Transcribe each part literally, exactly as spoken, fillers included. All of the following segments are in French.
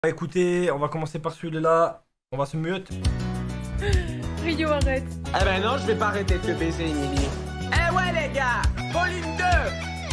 Écoutez, on va commencer par celui-là. On va se mute. Rio, arrête. Eh ben non, je vais pas arrêter de te baiser, Emily. Eh ouais, les gars, volume deux.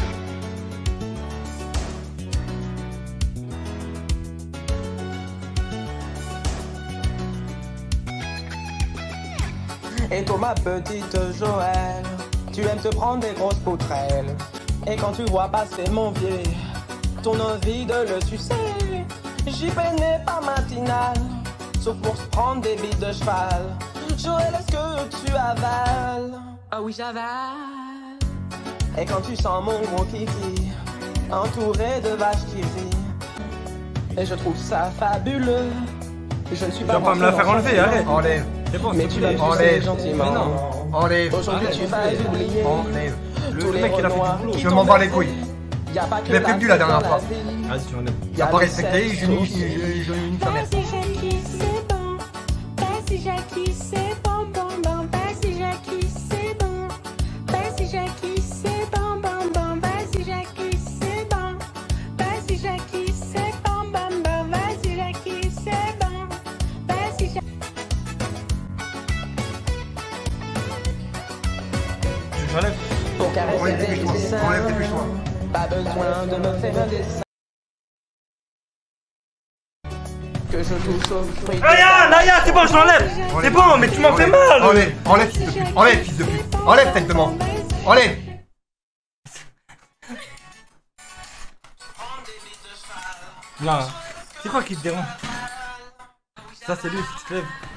Et toi, ma petite Joël, tu aimes te prendre des grosses poutrelles. Et quand tu vois passer mon pied, ton envie de le sucer. J'y peinais pas matinale, sauf pour se prendre des bites de cheval. Joël, est-ce que tu avales? Ah oui, j'avale. Et quand tu sens mon gros kiki, entouré de vaches qui rient, et je trouve ça fabuleux. Je ne suis Tu pas. vas pas me la faire enlever, arrête. Enlève. C'est bon, Mais s'il tu te vas plaît. me Enlève. sucer gentiment. Mais non. Enlève. Aujourd'hui tu vas oublier Enlève. Le, tous le les mec, il a fait renois du boulot. qui Je m'en bats les couilles. Y a pas que Je l'ai prévenu la dernière fois. Vas-y, tu enlèves. T'as pas respecté, je nie, je je nie ta mère. Vas-y Jackie, c'est bon. Vas-y Jackie, c'est bon, bon, bon. Vas-y Jackie, c'est bon. Vas-y Jackie, c'est bon, bon, bon. Vas-y Jackie, c'est bon. Vas-y Jackie, c'est bon, bon, bon. Vas-y Jackie, c'est bon. Vas-y Jackie. J'enlève. Pour caresser Enlève, tes dépêche-toi. Enlève, dépêche-toi. Pas besoin de me faire un dessin. Que je touche au fruit. Naya, Naya, c'est bon, je l'enlève. C'est bon, mais tu m'en fais mal. Enlève, enlève, fils de pute. Enlève, fils de pute. Enlève, tête de mort. Enlève. Là, c'est quoi qui te dérange? Ça, c'est lui, faut que tu te lèves.